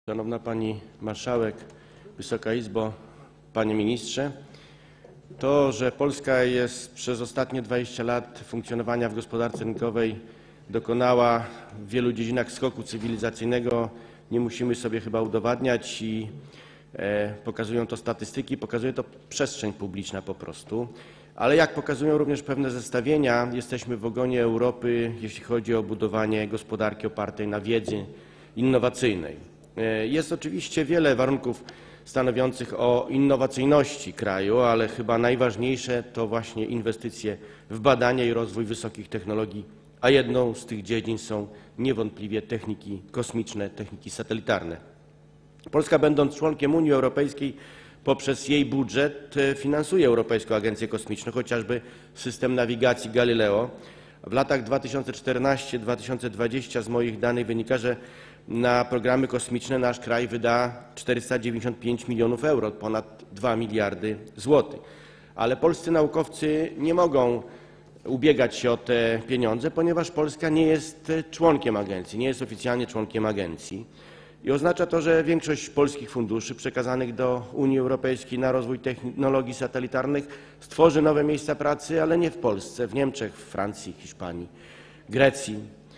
Szanowna Pani Marszałek, Wysoka Izbo, Panie Ministrze. To, że Polska jest przez ostatnie 20 lat funkcjonowania w gospodarce rynkowej dokonała w wielu dziedzinach skoku cywilizacyjnego, nie musimy sobie chyba udowadniać i pokazują to statystyki, pokazuje to przestrzeń publiczna po prostu. Ale jak pokazują również pewne zestawienia, jesteśmy w ogonie Europy, jeśli chodzi o budowanie gospodarki opartej na wiedzy innowacyjnej. Jest oczywiście wiele warunków stanowiących o innowacyjności kraju, ale chyba najważniejsze to właśnie inwestycje w badania i rozwój wysokich technologii, a jedną z tych dziedzin są niewątpliwie techniki kosmiczne, techniki satelitarne. Polska, będąc członkiem Unii Europejskiej, poprzez jej budżet finansuje Europejską Agencję Kosmiczną, chociażby system nawigacji Galileo. W latach 2014-2020 z moich danych wynika, że na programy kosmiczne nasz kraj wyda 495 milionów euro, ponad 2 miliardy złotych. Ale polscy naukowcy nie mogą ubiegać się o te pieniądze, ponieważ Polska nie jest członkiem agencji, nie jest oficjalnie członkiem agencji. I oznacza to, że większość polskich funduszy przekazanych do Unii Europejskiej na rozwój technologii satelitarnych stworzy nowe miejsca pracy, ale nie w Polsce, w Niemczech, w Francji, Hiszpanii, Grecji.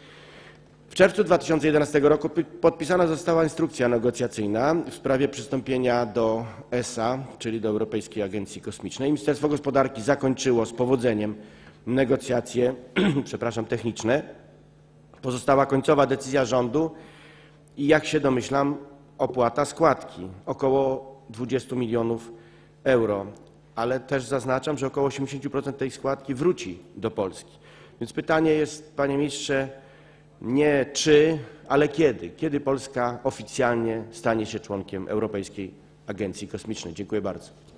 W czerwcu 2011 roku podpisana została instrukcja negocjacyjna w sprawie przystąpienia do ESA, czyli do Europejskiej Agencji Kosmicznej. Ministerstwo Gospodarki zakończyło z powodzeniem negocjacje techniczne. Pozostała końcowa decyzja rządu i, jak się domyślam, opłata składki około 20 milionów euro, ale też zaznaczam, że około 80% tej składki wróci do Polski. Więc pytanie jest, Panie Ministrze, nie czy, ale kiedy? Kiedy Polska oficjalnie stanie się członkiem Europejskiej Agencji Kosmicznej? Dziękuję bardzo.